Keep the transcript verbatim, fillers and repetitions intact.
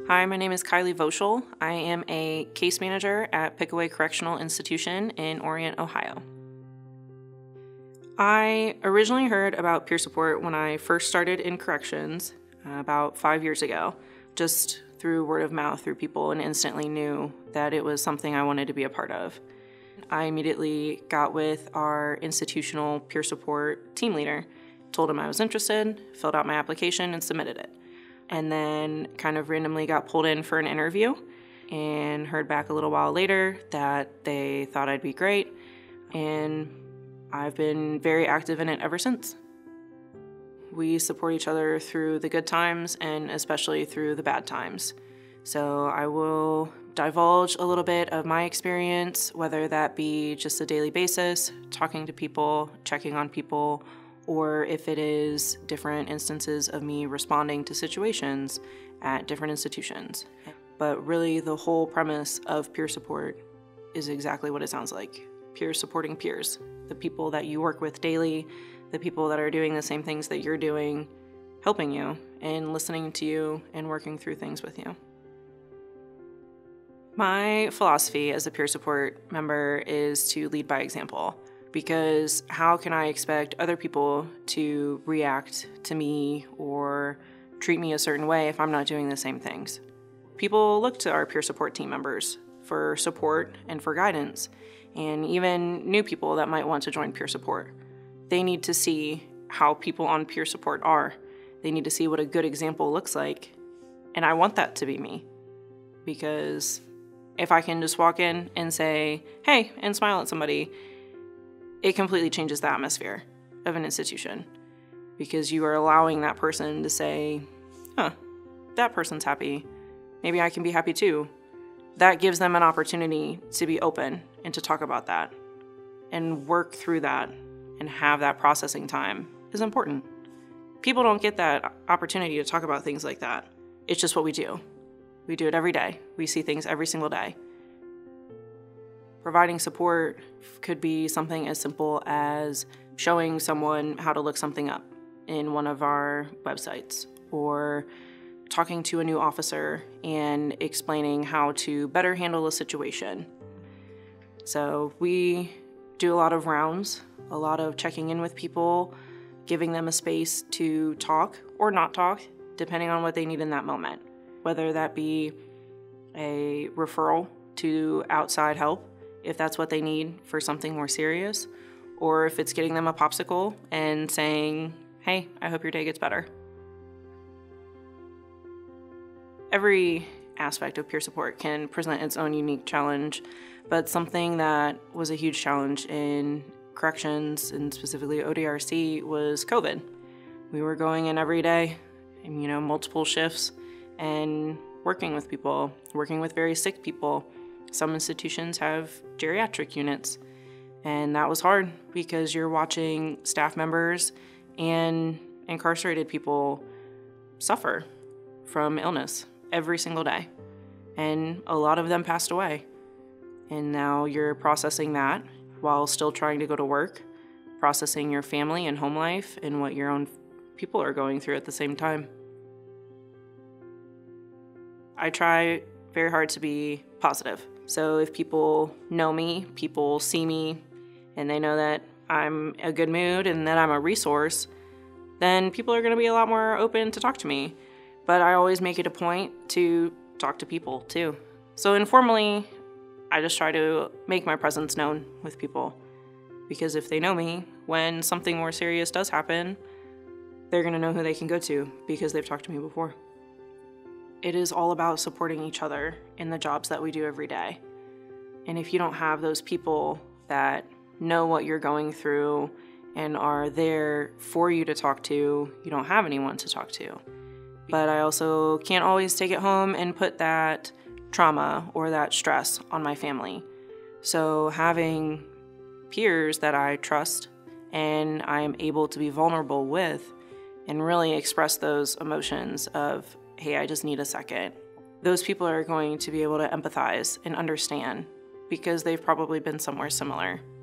Hi, my name is Kylee Voshel. I am a case manager at Pickaway Correctional Institution in Orient, Ohio. I originally heard about peer support when I first started in corrections uh, about five years ago, just through word of mouth through people, and instantly knew that it was something I wanted to be a part of. I immediately got with our institutional peer support team leader, told him I was interested, filled out my application, and submitted it. And then kind of randomly got pulled in for an interview and heard back a little while later that they thought I'd be great, and I've been very active in it ever since. We support each other through the good times and especially through the bad times. So I will divulge a little bit of my experience, whether that be just a daily basis, talking to people, checking on people, or if it is different instances of me responding to situations at different institutions. But really the whole premise of peer support is exactly what it sounds like. Peers supporting peers, the people that you work with daily, the people that are doing the same things that you're doing, helping you and listening to you and working through things with you. My philosophy as a peer support member is to lead by example, because how can I expect other people to react to me or treat me a certain way if I'm not doing the same things? People look to our peer support team members for support and for guidance, and even new people that might want to join peer support. They need to see how people on peer support are. They need to see what a good example looks like, and I want that to be me, because if I can just walk in and say, hey, and smile at somebody, it completely changes the atmosphere of an institution, because you are allowing that person to say, huh, that person's happy. Maybe I can be happy too. That gives them an opportunity to be open and to talk about that and work through that and have that processing time is important. People don't get that opportunity to talk about things like that. It's just what we do. We do it every day. We see things every single day. Providing support could be something as simple as showing someone how to look something up in one of our websites, or talking to a new officer and explaining how to better handle a situation. So we do a lot of rounds, a lot of checking in with people, giving them a space to talk or not talk, depending on what they need in that moment. Whether that be a referral to outside help, if that's what they need for something more serious, or if it's getting them a popsicle and saying, hey, I hope your day gets better. Every aspect of peer support can present its own unique challenge, but something that was a huge challenge in corrections, and specifically O D R C, was COVID. We were going in every day, and, you know, multiple shifts, and working with people, working with very sick people. Some institutions have geriatric units, and that was hard because you're watching staff members and incarcerated people suffer from illness every single day, and a lot of them passed away. And now you're processing that while still trying to go to work, processing your family and home life and what your own people are going through at the same time. I try very hard to be positive. So if people know me, people see me, and they know that I'm a good mood and that I'm a resource, then people are going to be a lot more open to talk to me. But I always make it a point to talk to people too. So informally, I just try to make my presence known with people, because if they know me, when something more serious does happen, they're going to know who they can go to because they've talked to me before. It is all about supporting each other in the jobs that we do every day. And if you don't have those people that know what you're going through and are there for you to talk to, you don't have anyone to talk to. But I also can't always take it home and put that trauma or that stress on my family. So having peers that I trust and I am able to be vulnerable with and really express those emotions of, hey, I just need a second. Those people are going to be able to empathize and understand because they've probably been somewhere similar.